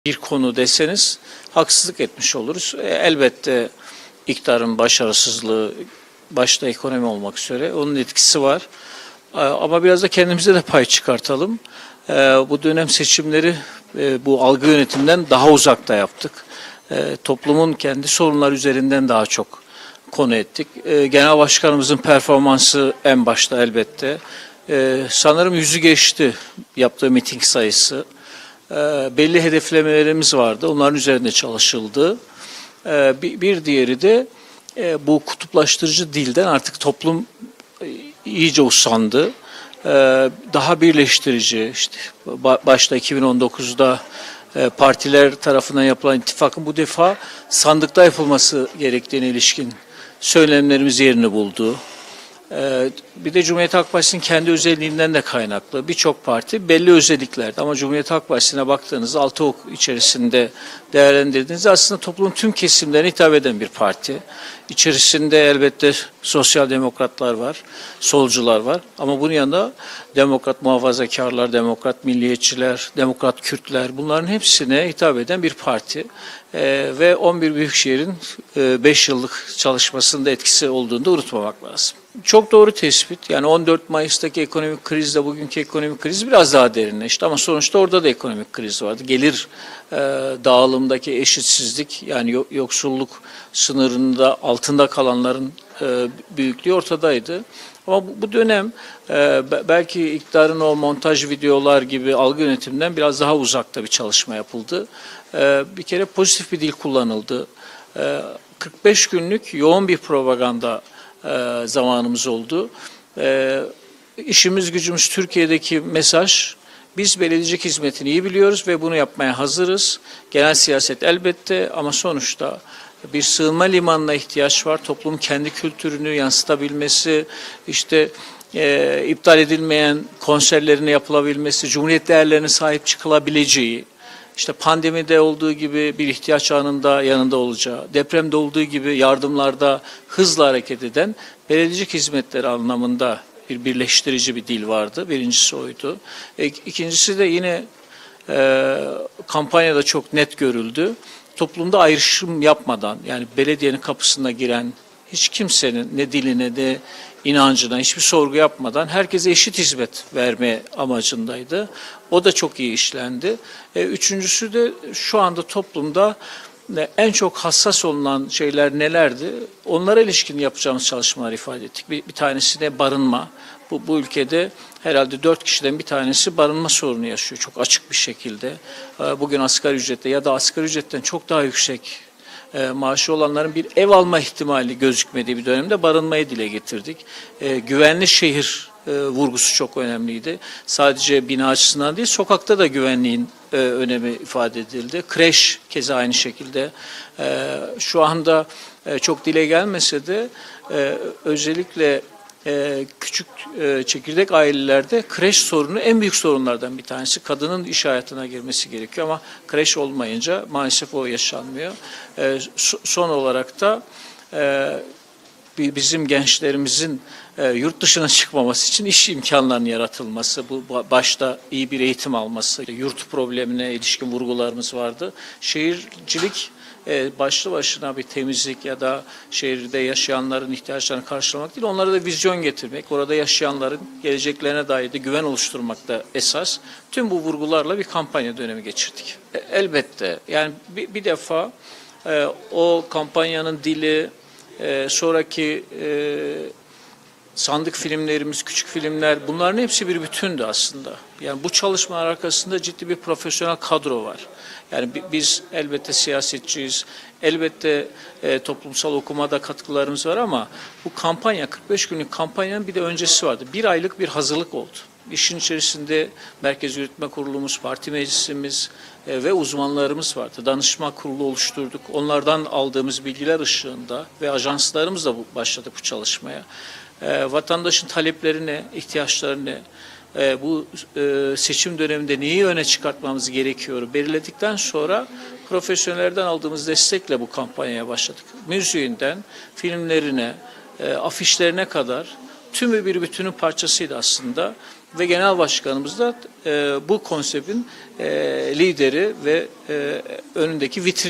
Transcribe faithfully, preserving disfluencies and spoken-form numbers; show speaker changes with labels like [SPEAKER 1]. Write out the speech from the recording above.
[SPEAKER 1] bir konu deseniz haksızlık etmiş oluruz. E, elbette iktidarın başarısızlığı, başta ekonomi olmak üzere onun etkisi var. E, ama biraz da kendimize de pay çıkartalım. E, bu dönem seçimleri e, bu algı yönetiminden daha uzakta yaptık. E, toplumun kendi sorunları üzerinden daha çok konu ettik. E, Genel Başkanımızın performansı en başta elbette. E, sanırım yüzü geçti yaptığı miting sayısı. Belli hedeflemelerimiz vardı. Onların üzerinde çalışıldı. Bir diğeri de bu kutuplaştırıcı dilden artık toplum iyice usandı. Daha birleştirici, işte başta iki bin on dokuzda partiler tarafından yapılan ittifakın bu defa sandıkta yapılması gerektiğine ilişkin söylemlerimiz yerini buldu. Bir de Cumhuriyet Halk Partisi'nin kendi özelliğinden de kaynaklı birçok parti belli özelliklerde ama Cumhuriyet Halk Partisi'ne baktığınızda altı ok içerisinde değerlendirdiğinizde aslında toplumun tüm kesimlerine hitap eden bir parti. İçerisinde elbette sosyal demokratlar var, solcular var ama bunun yanında demokrat muhafazakarlar, demokrat milliyetçiler, demokrat Kürtler bunların hepsine hitap eden bir parti. Ee, ve on bir Büyükşehir'in beş yıllık çalışmasında etkisi olduğunu da unutmamak lazım. Çok doğru tespit. Yani on dört Mayıs'taki ekonomik krizle bugünkü ekonomik kriz biraz daha derinleşti ama sonuçta orada da ekonomik kriz vardı. Gelir e, dağılımdaki eşitsizlik yani yoksulluk sınırında altında kalanların e, büyüklüğü ortadaydı. Ama bu, bu dönem e, belki iktidarın o montaj videolar gibi algı yönetiminden biraz daha uzakta bir çalışma yapıldı. E, bir kere pozitif bir dil kullanıldı. E, kırk beş günlük yoğun bir propaganda e, zamanımız oldu. E, işimiz gücümüz Türkiye'deki mesaj, biz belediyecilik hizmetini iyi biliyoruz ve bunu yapmaya hazırız. Genel siyaset elbette ama sonuçta bir sığınma limanına ihtiyaç var. Toplum kendi kültürünü yansıtabilmesi, işte e, iptal edilmeyen konserlerin yapılabilmesi, Cumhuriyet değerlerine sahip çıkılabileceği, işte pandemide olduğu gibi bir ihtiyaç anında yanında olacağı, depremde olduğu gibi yardımlarda hızla hareket eden belediyecilik hizmetleri anlamında bir birleştirici bir dil vardı. Birincisi oydu. E, ikincisi de yine e, kampanyada çok net görüldü. Toplumda ayrışım yapmadan yani belediyenin kapısına giren hiç kimsenin ne diline ne inancına hiçbir sorgu yapmadan herkese eşit hizmet verme amacındaydı. O da çok iyi işlendi. E, üçüncüsü de şu anda toplumda en çok hassas olunan şeyler nelerdi? Onlara ilişkin yapacağımız çalışmalar ifade ettik. Bir, bir tanesi de barınma. Bu, bu ülkede herhalde dört kişiden bir tanesi barınma sorunu yaşıyor çok açık bir şekilde. Bugün asgari ücretle ya da asgari ücretten çok daha yüksek maaşı olanların bir ev alma ihtimali gözükmediği bir dönemde barınmayı dile getirdik. Güvenli şehir vurgusu çok önemliydi. Sadece bina açısından değil, sokakta da güvenliğin önemi ifade edildi. Kreş keza aynı şekilde. Şu anda çok dile gelmese de özellikle Ee, küçük e, çekirdek ailelerde kreş sorunu en büyük sorunlardan bir tanesi. Kadının iş hayatına girmesi gerekiyor ama kreş olmayınca maalesef o yaşanmıyor. E, so, son olarak da e, bizim gençlerimizin e, yurt dışına çıkmaması için iş imkanlarının yaratılması, bu başta iyi bir eğitim alması, yurt problemine ilişkin vurgularımız vardı. Şehircilik E, başlı başına bir temizlik ya da şehirde yaşayanların ihtiyaçlarını karşılamak değil, onlara da vizyon getirmek, orada yaşayanların geleceklerine dair de güven oluşturmak da esas. Tüm bu vurgularla bir kampanya dönemi geçirdik. E, elbette yani bir, bir defa e, o kampanyanın dili, e, sonraki e, sandık filmlerimiz, küçük filmler bunların hepsi bir bütündü aslında. Yani bu çalışmalar arkasında ciddi bir profesyonel kadro var. Yani biz elbette siyasetçiyiz, elbette e, toplumsal okumada katkılarımız var ama bu kampanya, kırk beş günlük kampanyanın bir de öncesi vardı. Bir aylık bir hazırlık oldu. İşin içerisinde Merkez Yürütme Kurulumuz, parti meclisimiz e, ve uzmanlarımız vardı. Danışma kurulu oluşturduk. Onlardan aldığımız bilgiler ışığında ve ajanslarımızla bu, başladık bu çalışmaya. E, vatandaşın taleplerine, ihtiyaçlarını, e, bu e, seçim döneminde neyi öne çıkartmamız gerekiyor belirledikten sonra profesyonellerden aldığımız destekle bu kampanyaya başladık. Müziğinden, filmlerine, e, afişlerine kadar tümü bir bütünün parçasıydı aslında. Ve genel başkanımız da e, bu konseptin e, lideri ve e, önündeki vitrin.